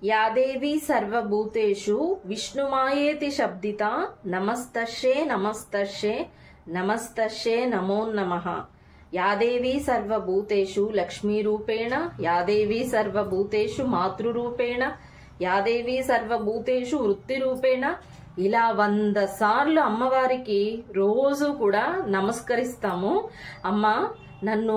या देवी सर्वभूतेषु विष्णुमायेति शब्दिता नमस्तस्यै नमस्तस्यै नमस्तस्यै नमो नमः। या देवी सर्वभूतेषु लक्ष्मीरूपेण, या देवी सर्वभूतेषु मातृरूपेण, या देवी सर्वभूतेषु వృత్తిరూపేణ ఇలా 100 సార్లు అమ్మవారికి రోజు కూడా నమస్కరిస్తాము. అమ్మ నిన్ను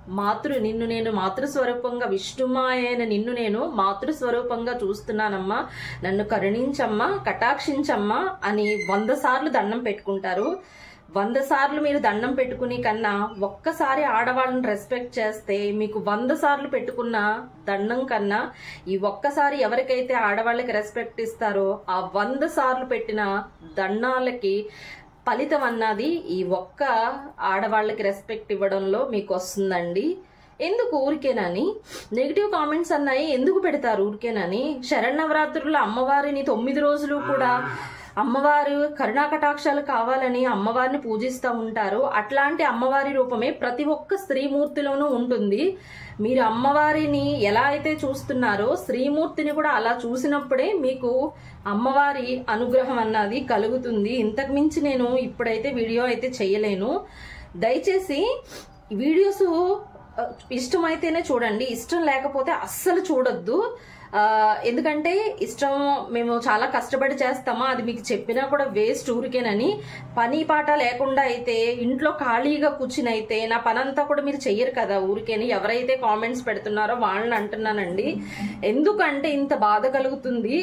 నేను మాతృస్వరూపంగా విష్ణుమాయైన నిన్ను నేను మాతృస్వరూపంగా చూస్తున్నానమ్మా, నన్ను కరుణించమ్మా, కటాక్షించమ్మా అని 100 సార్లు దండం పెట్టుకుంటారు. 100 సార్లు మీరు దండం పెట్టుకుని కన్నా ఒక్కసారి ఆడవాళ్ళని రెస్పెక్ట్ చేస్తే మీకు 100 సార్లు పెట్టుకున్న దండం కన్నా ఈ ఒక్కసారి ఎవరికైతే ఆడవాళ్ళకి రెస్పెక్ట్ ఇస్తారో ఆ 100 సార్లు పెట్టిన దండాలకి ఫలితం అన్నది ఈ ఒక్క ఆడవాళ్ళకి రెస్పెక్ట్ ఇవ్వడంలో మీకు వస్తుందండి. ఎందుకు ఊరికేనని నెగిటివ్ కామెంట్స్ అన్నాయి ఎందుకు పెడతారు ఊరికేనని? శరన్నవరాత్రుల్లో అమ్మవారిని 9 రోజులు కూడా అమ్మవారు కరుణా కటాక్షాలు కావాలని అమ్మవారిని పూజిస్తూ ఉంటారు. అట్లాంటి అమ్మవారి రూపమే ప్రతి ఒక్క స్త్రీమూర్తిలోనూ ఉంటుంది. మీరు అమ్మవారిని ఎలా అయితే చూస్తున్నారో శ్రీమూర్తిని కూడా అలా చూసినప్పుడే మీకు అమ్మవారి అనుగ్రహం అన్నది కలుగుతుంది. ఇంతకు మించి నేను ఇప్పుడైతే వీడియో అయితే చేయలేను. దయచేసి వీడియోస్ ఇష్టమైతేనే చూడండి, ఇష్టం లేకపోతే అస్సలు చూడొద్దు. ఎందుకంటే ఇష్టం మేము చాలా కష్టపడి చేస్తామా, అది మీకు చెప్పినా కూడా వేస్ట్ ఊరికేనని. పని పాట లేకుండా అయితే ఇంట్లో ఖాళీగా కూర్చుని అయితే నా పనంతా కూడా మీరు చెయ్యరు కదా ఊరికేని. ఎవరైతే కామెంట్స్ పెడుతున్నారో వాళ్ళని అంటున్నానండి. ఎందుకంటే ఇంత బాధ కలుగుతుంది.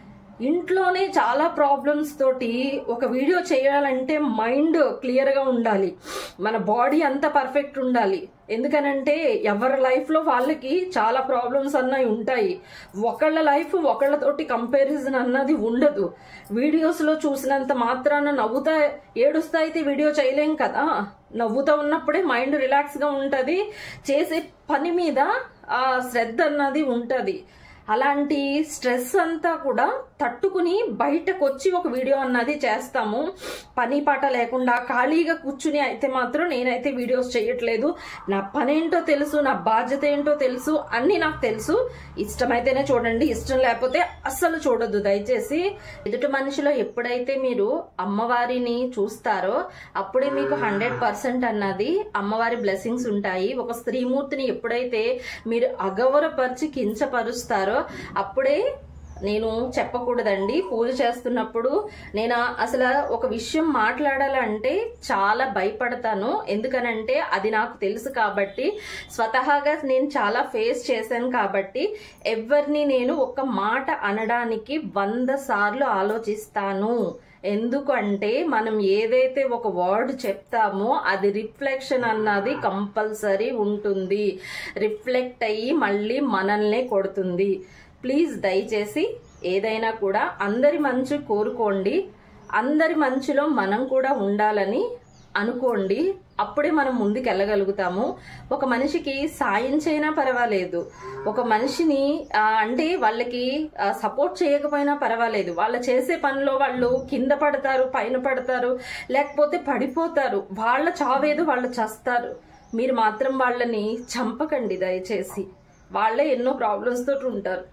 ఇంట్లోనే చాలా ప్రాబ్లమ్స్ తోటి ఒక వీడియో చేయాలంటే మైండ్ క్లియర్ గా ఉండాలి, మన బాడీ అంతా పర్ఫెక్ట్ ఉండాలి. ఎందుకనంటే ఎవరి లైఫ్ లో వాళ్ళకి చాలా ప్రాబ్లమ్స్ అన్నవి ఉంటాయి. ఒకళ్ళ లైఫ్ ఒకళ్ళతోటి కంపారిజన్ అన్నది ఉండదు. వీడియోస్ లో చూసినంత మాత్రాన నవ్వుతా ఏడుస్తా అయితే వీడియో చేయలేం కదా. నవ్వుతా ఉన్నప్పుడే మైండ్ రిలాక్స్ గా ఉంటది, చేసే పని మీద ఆ శ్రద్ధ అన్నది ఉంటది. అలాంటి స్ట్రెస్ అంతా కూడా తట్టుకుని బయటకు వచ్చి ఒక వీడియో అన్నది చేస్తాము. పని పాట లేకుండా ఖాళీగా కూర్చుని అయితే మాత్రం నేనైతే వీడియోస్ చేయట్లేదు. నా పనేంటో తెలుసు, నా బాధ్యత ఏంటో తెలుసు, అన్ని నాకు తెలుసు. ఇష్టమైతేనే చూడండి, ఇష్టం లేకపోతే అస్సలు చూడొద్దు దయచేసి. ఎదుటి మనిషిలో ఎప్పుడైతే మీరు అమ్మవారిని చూస్తారో అప్పుడే మీకు 100% అన్నది అమ్మవారి బ్లెస్సింగ్స్ ఉంటాయి. ఒక స్త్రీమూర్తిని ఎప్పుడైతే మీరు అగౌరవపరిచి కించపరుస్తారో అప్పుడే నేను చెప్పకూడదండి. పూజ చేస్తున్నప్పుడు నేను అసలు ఒక విషయం మాట్లాడాలంటే చాలా భయపడతాను. ఎందుకనంటే అది నాకు తెలుసు కాబట్టి, స్వతహాగా నేను చాలా ఫేస్ చేశాను కాబట్టి ఎవరిని నేను ఒక మాట అనడానికి 100 సార్లు ఆలోచిస్తాను. ఎందుకంటే మనం ఏదైతే ఒక వర్డ్ చెప్తామో అది రిఫ్లెక్షన్ అన్నది కంపల్సరీ ఉంటుంది. రిఫ్లెక్ట్ అయ్యి మళ్ళీ మనల్నే కొడుతుంది. ప్లీజ్ దయచేసి ఏదైనా కూడా అందరి మంచి కోరుకోండి, అందరి మంచిలో మనం కూడా ఉండాలని అనుకోండి. అప్పుడే మనం ముందుకు వెళ్ళగలుగుతాము. ఒక మనిషికి సాయం చేయనా పర్వాలేదు, ఒక మనిషిని అంటే వాళ్ళకి సపోర్ట్ చేయకపోయినా పర్వాలేదు, వాళ్ళు చేసే పనిలో వాళ్ళు కింద పడతారు, పైన పడతారు, లేకపోతే పడిపోతారు. వాళ్ళ చావేదో వాళ్ళు చస్తారు. మీరు మాత్రం వాళ్ళని చంపకండి దయచేసి. వాళ్ళే ఎన్నో ప్రాబ్లమ్స్ తోటి ఉంటారు.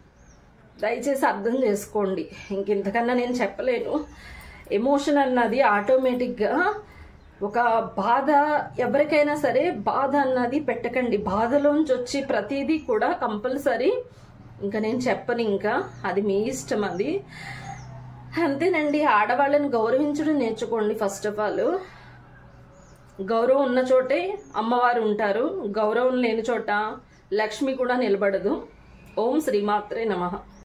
దయచేసి అర్థం చేసుకోండి. ఇంకెంతకన్నా నేను చెప్పలేను. ఎమోషన్ అన్నది ఆటోమేటిక్గా ఒక బాధ, ఎవరికైనా సరే బాధ అన్నది పెట్టకండి. బాధలోంచి వచ్చి ప్రతిదీ కూడా కంపల్సరీ ఇంకా నేను చెప్పను, ఇంకా అది మీ ఇష్టం. అది అంతేనండి. ఆడవాళ్ళని గౌరవించడం నేర్చుకోండి. ఫస్ట్ ఆఫ్ ఆల్ గౌరవం ఉన్న చోటే అమ్మవారు ఉంటారు, గౌరవం లేని చోట లక్ష్మి కూడా నిలబడదు. ఓం శ్రీమాత్రే నమః.